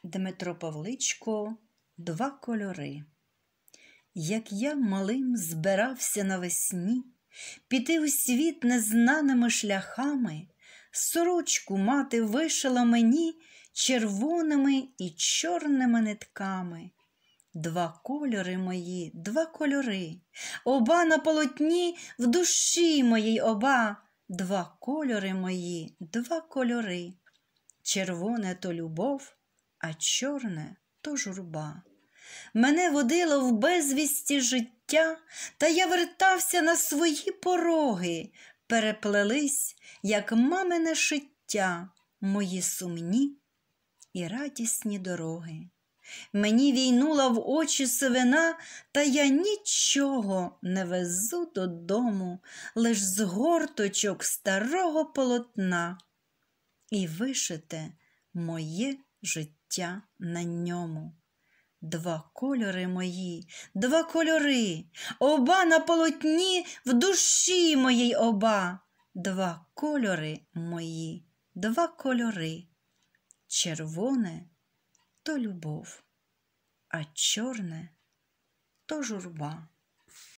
Дмитро Павличко «Два кольори». Як я малим збирався навесні піти у світ незнаними шляхами, сорочку мати вишила мені червоними і чорними нитками. Два кольори мої, два кольори, оба на полотні в душі моїй оба. Два кольори мої, два кольори. Червоне то любов, а чорне то журба. Мене водило в безвісті життя, та я вертався на свої пороги. Переплелись, як мамине шиття, мої сумні і радісні дороги. Мені війнула в очі сивина, та я нічого не везу додому, лиш згорточок старого полотна і вишите моє життя на ньому. Два кольори мої, два кольори, оба на полотні в душі моїй оба. Два кольори мої, два кольори. Червоне то любов, а чорне то журба.